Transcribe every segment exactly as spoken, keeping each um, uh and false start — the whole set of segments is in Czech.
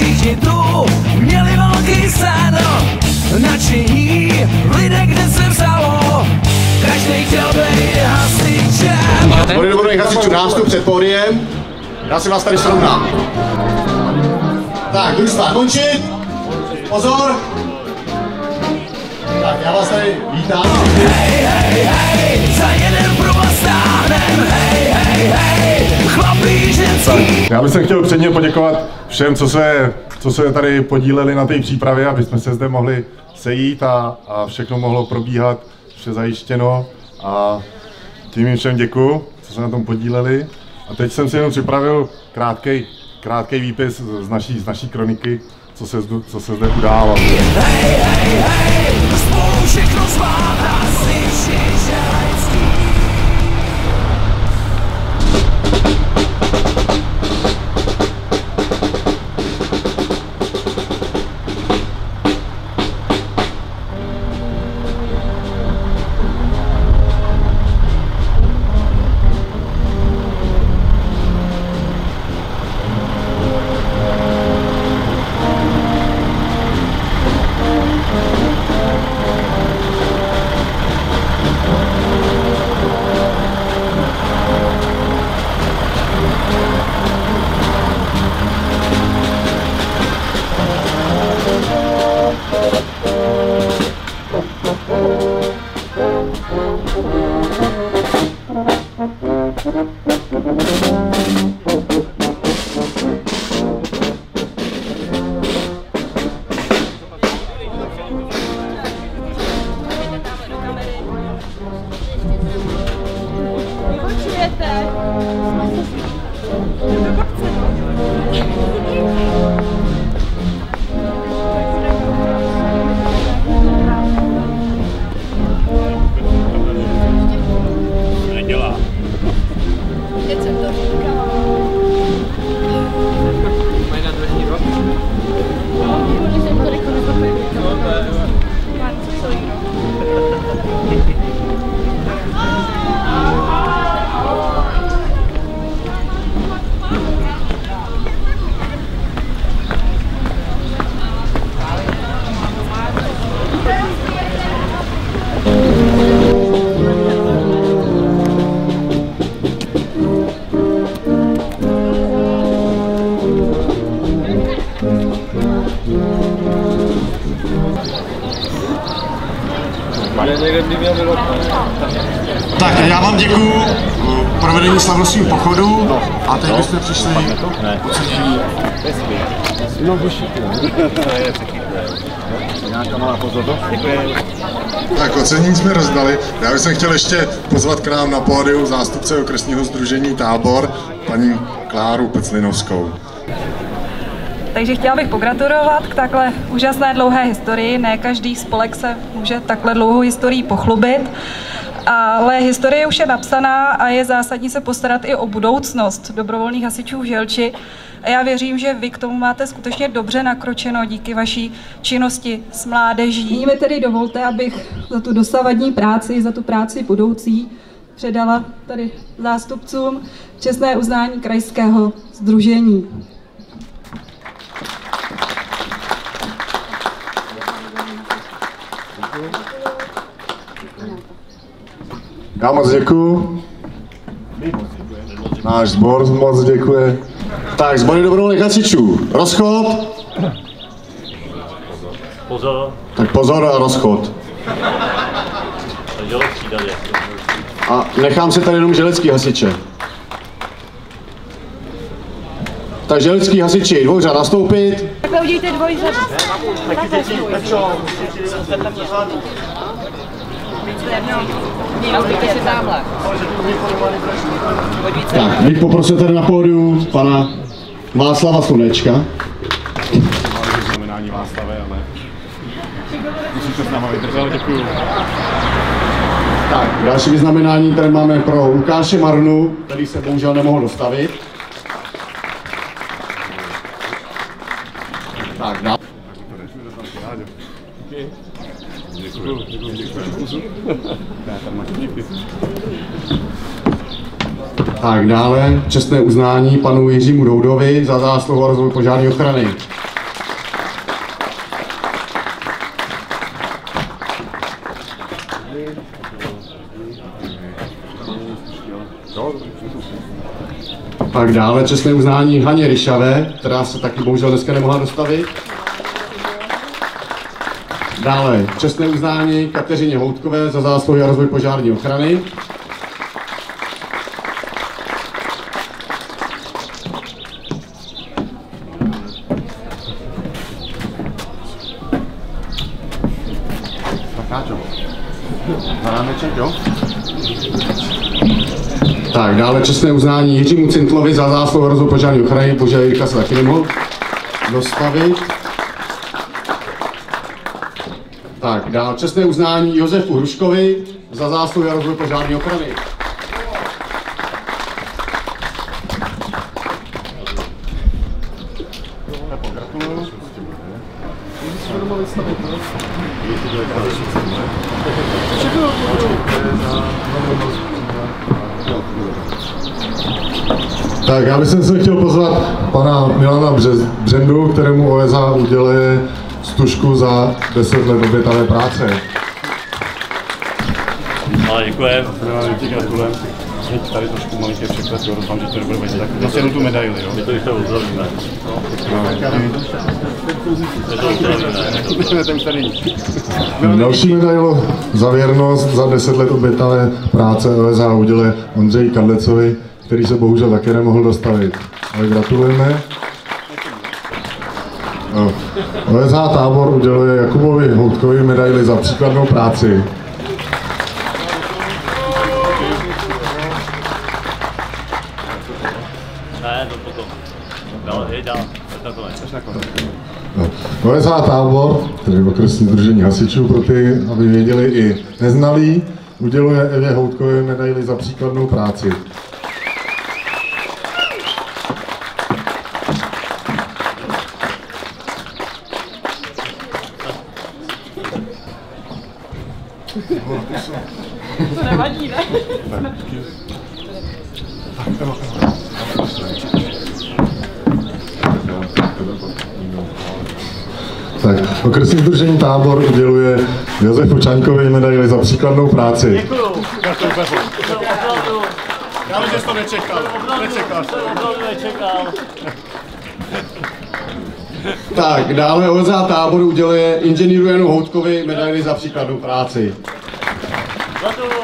všichni tu měli velký sen, nadšení lidé, kde se vzalo, každý chtěl být hasičem. Bude dobrodných hasičů nástup před pódiem, já si vás tady srovnám. Tak, družstva končit, pozor. Tak, já vás tady vítám. Hej, hej, hej, za jeden pro vás stáhnem, hej, hej, hej, chlapí, ženský. Já bych se chtěl předně poděkovat všem, co se, co se tady podíleli na té přípravě, aby jsme se zde mohli sejít a, a všechno mohlo probíhat, vše zajištěno. A tím jim všem děkuju, co se na tom podíleli. A teď jsem si jenom připravil krátkej, krátkej výpis z naší, z naší kroniky, co se, co se zde událo. Hej, hej, hej, spolu všechno zvládá, slyšíš, želecký. Tak já vám děkuju provedení slavnostního pochodu a teď byste přišli ocenění. No buši. Nějaká malá pozornost. Tak ocenění jsme rozdali. Já bych chtěl ještě pozvat k nám na pódium zástupce okresního sdružení Tábor, paní Kláru Peclinovskou. Takže chtěla bych pogratulovat k takhle úžasné dlouhé historii. Ne každý spolek se může takhle dlouhou historii pochlubit, ale historie už je napsaná a je zásadní se postarat i o budoucnost dobrovolných hasičů v Želči. A já věřím, že vy k tomu máte skutečně dobře nakročeno díky vaší činnosti s mládeží. Nyní mi tedy dovolte, abych za tu dosavadní práci, za tu práci budoucí předala tady zástupcům čestné uznání krajského sdružení. Já moc děkuju. Náš sbor moc děkuje. Tak, sbory dobrovolných hasičů. Rozchod. Pozor. Tak pozor a rozchod. A nechám si tady jenom želecký hasiče. Tak želecký hasiči, dvou řad nastoupit. Takhle udějte dvoj řad. Tak, bych poprosil tady na pódium pana Václava Slunečka. Znamenání Václavy, ale musíte s náma vydržet, děkuju. Tak, další vyznamenání tady máme pro Lukáše Marnu, který se bohužel nemohl dostavit. Tak, dál. Děkuju, děkuju, děkuju. Tak dále čestné uznání panu Jiřímu Doudovi za zásluhu o rozvoj požární ochrany. Tak dále čestné uznání Haně Ryšavé, která se taky bohužel dneska nemohla dostavit. Dále čestné uznání Kateřině Houtkové za zásluhy a rozvoj požární ochrany. Tak, dále čestné uznání Jiřímu Cintlovi za zásluhu a rozvoj požární ochrany, bože, Jirka se taky nemohl dostavit. Tak, dále čestné uznání Josefu Hruškovi za zásluhy a rozvoj požární ochrany. Tak, já bych se chtěl pozvat pana Milana Břendu, kterému O S H uděluje stužku za deset let obětavé práce. Ale děkujem. Ti gratulujem. Teď tady trošku malinký překlad, jo, doufám, že to nebude vadit. Tak zase jenom tu medaili, jo. My to ještě uzdravíme. Další medail za věrnost za deset let obětavé práce O S H uděluje Ondřeji Kadlecovi, který se bohužel také nemohl dostavit. Ale gratulujeme. O S H Tábor uděluje Jakubovi Houtkovi medaili za příkladnou práci. Ne, to potom. Dál, je dál. O S H Tábor, tedy okresní sdružení hasičů, pro ty, aby věděli i neznalí, uděluje Evě Houtkové medaili za příkladnou práci. To nevadí, ne? Tak, okresní sdružení Tábor uděluje Josefu Čaňkovi medaili za příkladnou práci. Děkuju. Gratuluju, Pepo. Já vím, že jsi to nečekal. Nečekal. Opravdu nečekal. Tak, dále O S H Tábor uděluje inženýru Janu Houtkovi medaili za příkladnou práci. Gratuluju.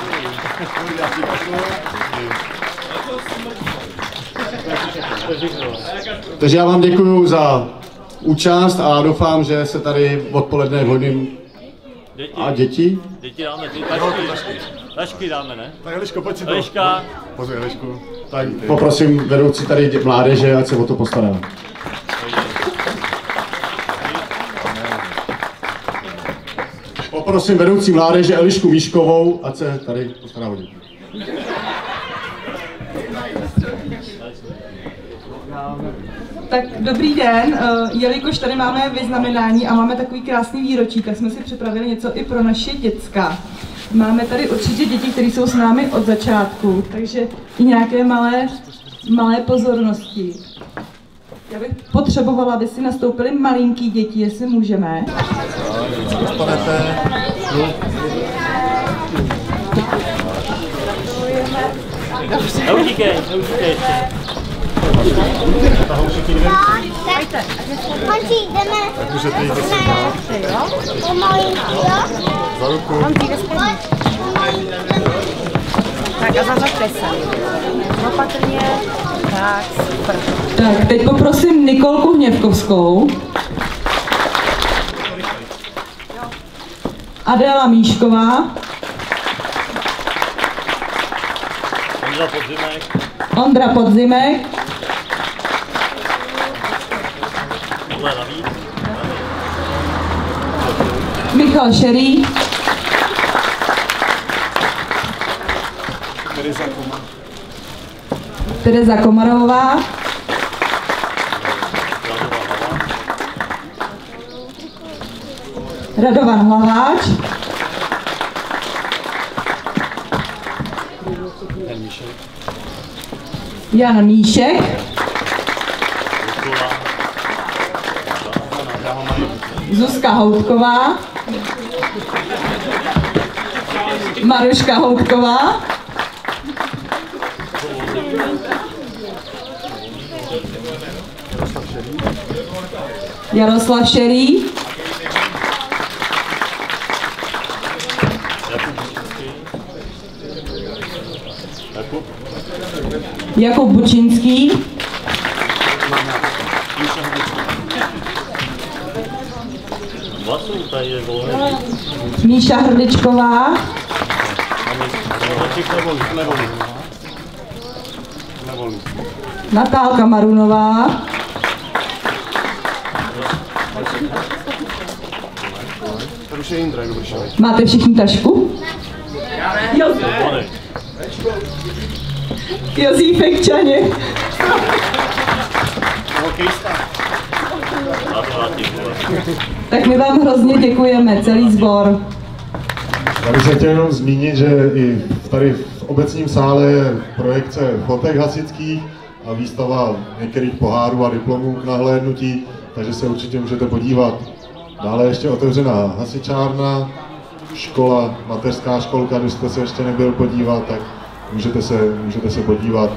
Takže já vám děkuju za účast a doufám, že se tady odpoledne vhodným a děti. Děti dáme ty tašky. Tašky dáme, ne? Tak Eliško, pojď si to. Eliška. Pozor, Elišku. Tak, Poprosím vedoucí tady mládeže, ať se o to postará. Poprosím vedoucí mládeže Elišku Výškovou, ať se tady postará o děti. Tak dobrý den, jelikož tady máme vyznamenání a máme takový krásný výročí, tak jsme si připravili něco i pro naše děcka. Máme tady určitě děti, které jsou s námi od začátku, takže i nějaké malé, malé pozornosti. Já bych potřebovala, aby si nastoupili malinký děti, jestli můžeme. Neutíkej, neutíkej ještě. Honči, jdeme. můžete jít zase dál. Pomalinky, jo? Za ruku. Tak a zazaďte se. Opatrně. Tak, super. Tak, teď poprosím Nikolku Hněvkovskou. Adéla Míšková. Ondra Podzimek. Ondra Podzimek. Tohle navíc. Michal Šerý. Tereza Komarová. Radovan Hlaváč. Jan Míšek. Zuzka Houtková. Maruška Houtková. Jaroslav Šerý. Jakub Bučinský. Míša Hrdličková. Natálka Marunová. Máte všichni tašku? Josífek Čaněk. Tak my vám hrozně děkujeme, celý sbor. Tady se chtěl jenom zmínit, že i tady v obecním sále je projekce fotek hasičských a výstava některých pohárů a diplomů k nahlédnutí, takže se určitě můžete podívat. Dále ještě otevřená hasičárna, škola, mateřská školka, když jste se ještě nebyl podívat, tak můžete se, můžete se podívat.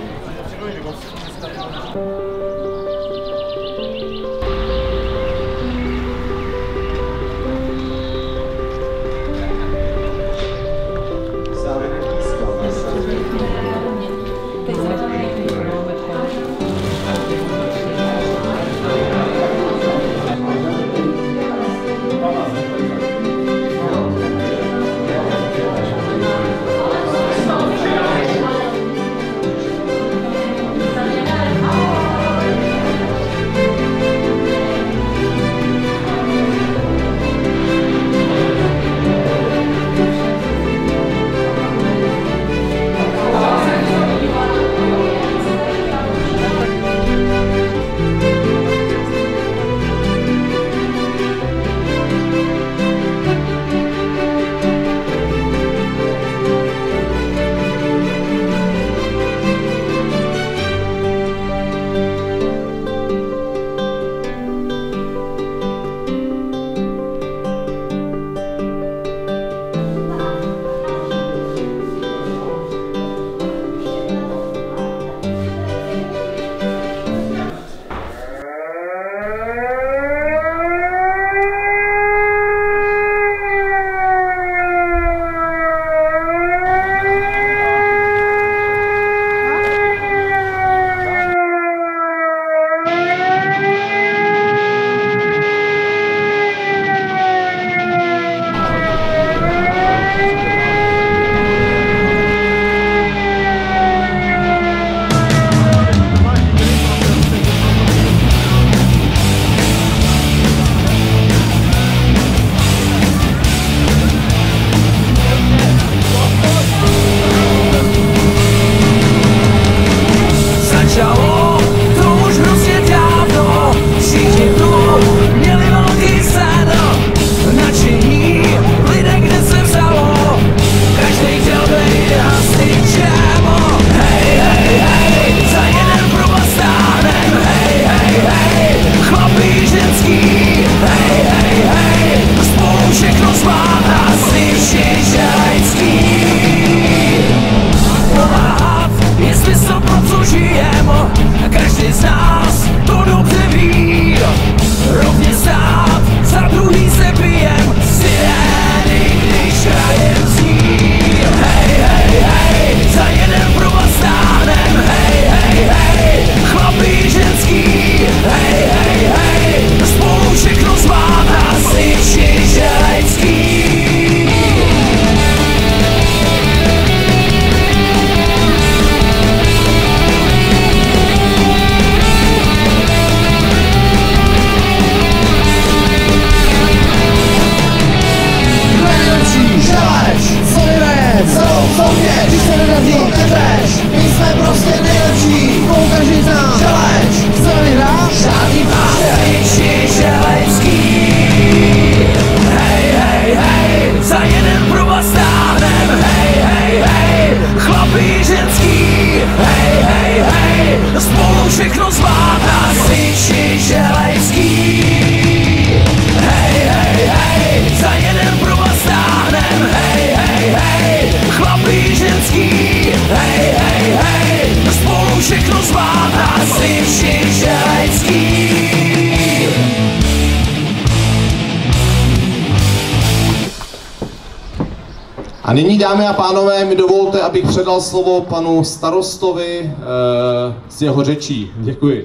A nyní, dámy a pánové, mi dovolte, abych předal slovo panu starostovi e, s jeho řečí. Děkuji.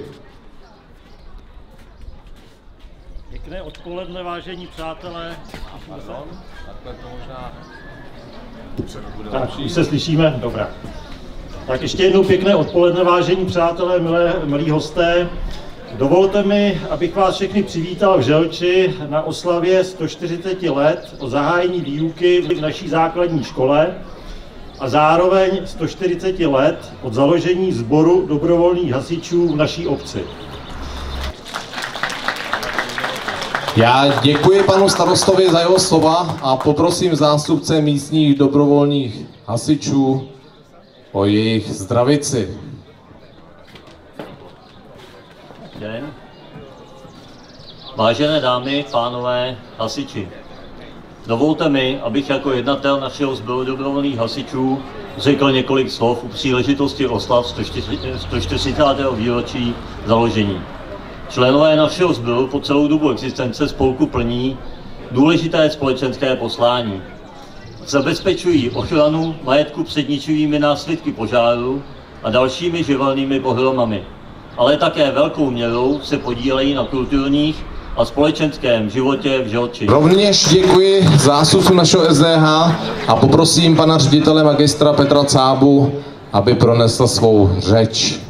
Pěkné odpoledne, vážení přátelé. Pardon, takhle to možná... Tak, už se slyšíme? Dobrá. Tak ještě jednou pěkné odpoledne, vážení přátelé, milé, milí hosté. Dovolte mi, abych vás všechny přivítal v Želči na oslavě sto čtyřicet let od zahájení výuky v naší základní škole a zároveň sto čtyřicet let od založení sboru dobrovolných hasičů v naší obci. Já děkuji panu starostovi za jeho slova a poprosím zástupce místních dobrovolných hasičů o jejich zdravici. Den. Vážené dámy, pánové, hasiči, dovolte mi, abych jako jednatel našeho sboru dobrovolných hasičů řekl několik slov u příležitosti oslav sto čtyřicátého výročí založení. Členové našeho sboru po celou dobu existence spolku plní důležité společenské poslání. Zabezpečují ochranu majetku před ničivými následky požáru a dalšími živelnými pohromami, ale také velkou měrou se podílejí na kulturních a společenském životě v Želči. Rovněž děkuji zástupcům našeho S D H a poprosím pana ředitele magistra Petra Cábu, aby pronesl svou řeč.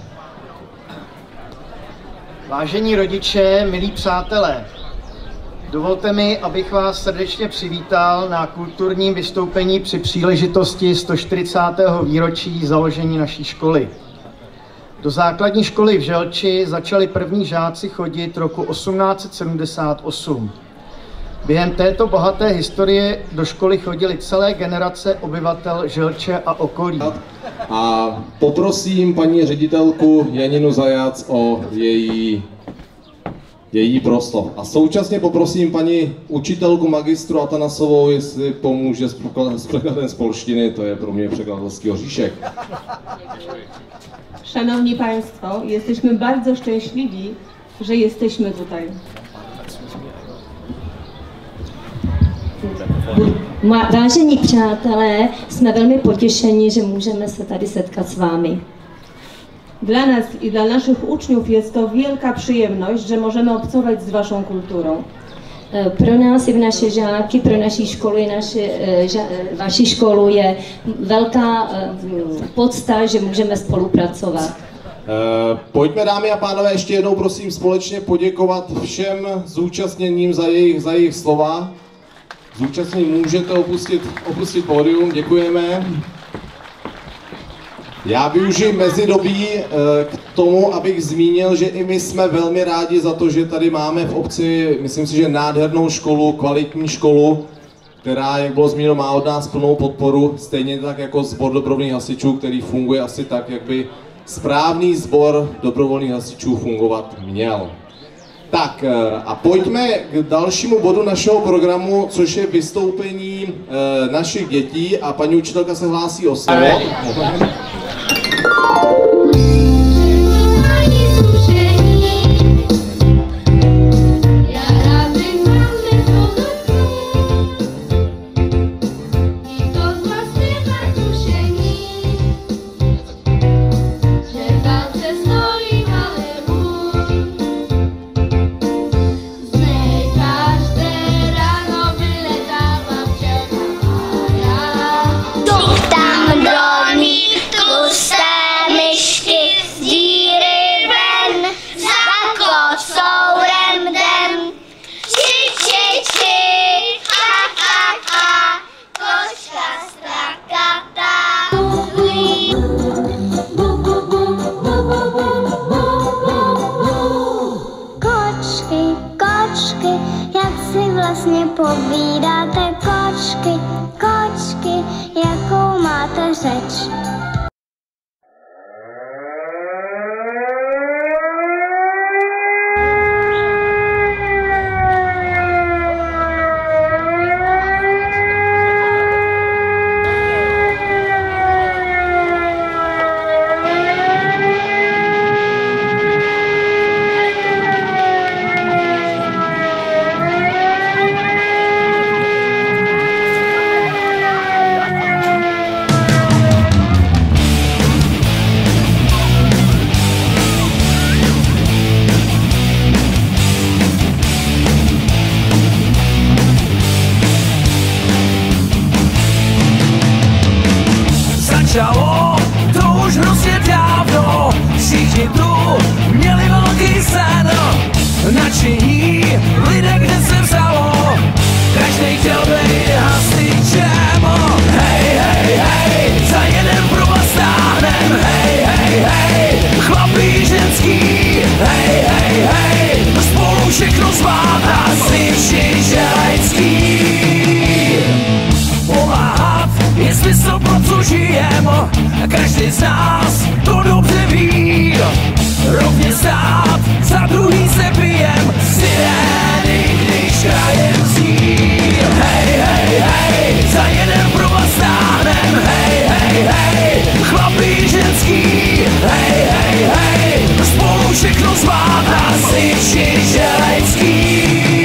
Vážení rodiče, milí přátelé, dovolte mi, abych vás srdečně přivítal na kulturním vystoupení při příležitosti sto čtyřicátého výročí založení naší školy. Do základní školy v Želči začali první žáci chodit roku osmnáct set sedmdesát osm. Během této bohaté historie do školy chodily celé generace obyvatel Želče a okolí. A poprosím paní ředitelku Janinu Zajac o její, její proslov. A současně poprosím paní učitelku magistru Atanasovou, jestli pomůže s překladem z polštiny, to je pro mě překladatelský oříšek. Szanowni Państwo, jesteśmy bardzo szczęśliwi, że jesteśmy tutaj. Vážení přátelé, jsme velmi potěšeni, že můžeme se tady setkat s vámi. Dla nas i dla naszych uczniów jest to wielka przyjemność, że możemy obcować z waszą kulturą. Pro nás i v naše žáky, pro naší školu, naše, ža, vaši školu je velká podsta, že můžeme spolupracovat. Pojďme, dámy a pánové, ještě jednou prosím společně poděkovat všem zúčastněným za jejich, za jejich slova. Zúčastnění můžete opustit, opustit pódium, děkujeme. Já využiji mezidobí k tomu, abych zmínil, že i my jsme velmi rádi za to, že tady máme v obci, myslím si, že nádhernou školu, kvalitní školu, která, jak bylo zmíněno, má od nás plnou podporu, stejně tak jako sbor dobrovolných hasičů, který funguje asi tak, jak by správný sbor dobrovolných hasičů fungovat měl. Tak a pojďme k dalšímu bodu našeho programu, což je vystoupení e, našich dětí a paní učitelka se hlásí o slovo. Tam do nich tu začalo, to už hrozně dávno. Všichni tu měli velký sen, nadšení lidé, kde se vzalo. Každý chtěl být hasičem. Hej, hej, hej, za jeden pro vás stáhnem. Hej, hej, hej, chlapí, ženský. Hej, hej, hej, spolu všechno zvát. Hasiči želecký. Pomáhat je smysl, pro co žijem. Každý z nás to dobře ví. Rovně stát, za druhý se bijem. Sirény, když krajem zní. Hej, hej, hej, za jeden pro vás stáhnem. Hej, hej, hej, chlapí, ženský. Hej, hej, hej, spolu všechno zvát. Hasiči želecký.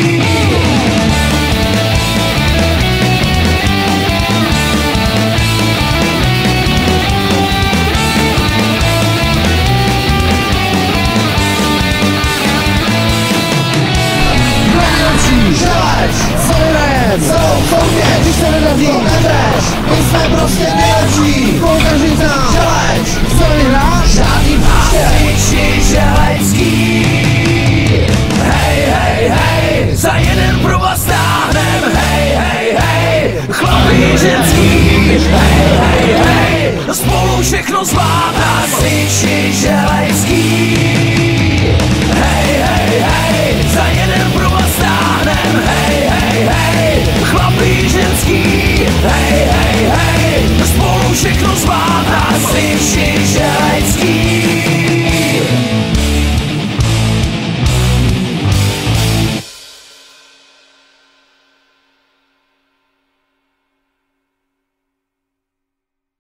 Želeč, co vyrajem, celou soutěž, když se nedaří, neřeš, my jsme prostě nejlepší, každý z nás, želeč, co vyhrá, žádný prostě. Hasiči želecký. Hej, hej, hej, za jeden pro vás stáhnem. Hej, hej, hej, chlapí, ženský. Hej, hej, hej, spolu všechno zvát. Hasiči želecký. Hej, hej, hej, za jeden pro vás stáhnem. Hej, hej, hej, chlapí, ženský. Hej, hej, hej, spolu všechno zvát. Hasiči